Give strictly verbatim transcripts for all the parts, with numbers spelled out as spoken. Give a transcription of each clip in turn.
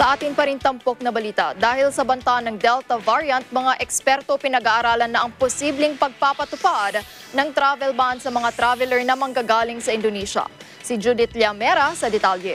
Sa atin pa rin tampok na balita, dahil sa banta ng Delta variant, mga eksperto pinag-aaralan na ang posibleng pagpapatupad ng travel ban sa mga traveler na manggagaling sa Indonesia. Si Judith Liamera sa detalye.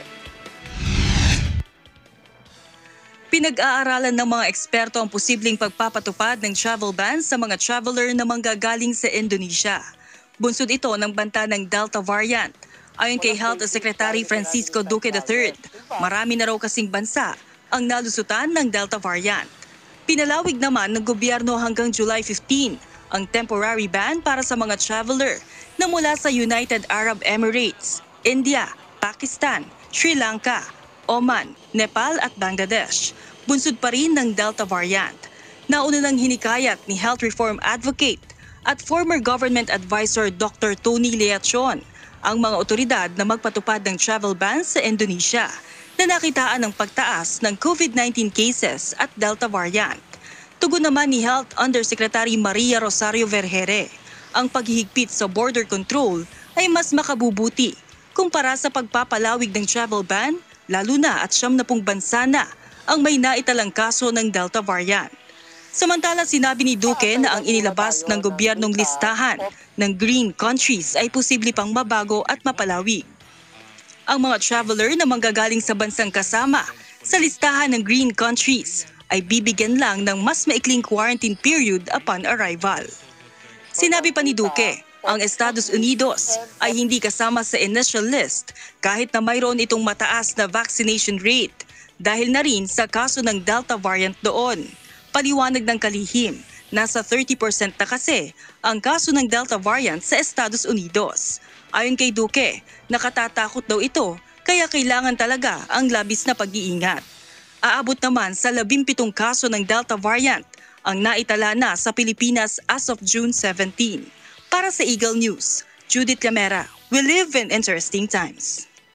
Pinag-aaralan ng mga eksperto ang posibleng pagpapatupad ng travel ban sa mga traveler na manggagaling sa Indonesia. Bunsod ito ng banta ng Delta variant. Ayon kay Health Secretary Francisco Duque the third, marami na raw kasing bansa ang nalusutan ng Delta variant. Pinalawig naman ng gobyerno hanggang July fifteenth ang temporary ban para sa mga traveler na mula sa United Arab Emirates, India, Pakistan, Sri Lanka, Oman, Nepal at Bangladesh. Bunsod pa rin ng Delta variant. Nauna nang hinikayat ni Health Reform Advocate at former Government Advisor Doctor Tony Leachon ang mga otoridad na magpatupad ng travel ban sa Indonesia na nakitaan ng pagtaas ng COVID nineteen cases at Delta variant. Tugon naman ni Health Undersecretary Maria Rosario Vergere, ang paghihigpit sa border control ay mas makabubuti kumpara sa pagpapalawig ng travel ban, lalo na at siyam na pung bansa na ang may naitalang kaso ng Delta variant. Samantala, sinabi ni Duque na ang inilabas ng gobyernong listahan ng green countries ay posible pang mabago at mapalawig. Ang mga traveler na manggagaling sa bansang kasama sa listahan ng green countries ay bibigyan lang ng mas maikling quarantine period upon arrival. Sinabi pa ni Duque, ang Estados Unidos ay hindi kasama sa initial list kahit na mayroon itong mataas na vaccination rate dahil na rin sa kaso ng Delta variant doon. Paliwanag ng kalihim, nasa thirty percent na kasi ang kaso ng Delta variant sa Estados Unidos. Ayon kay Duque, nakatatakot daw ito kaya kailangan talaga ang labis na pag-iingat. Aabot naman sa labimpitong kaso ng Delta variant ang naitala na sa Pilipinas as of June seventeenth. Para sa Eagle News, Judith Liamera, we live in interesting times.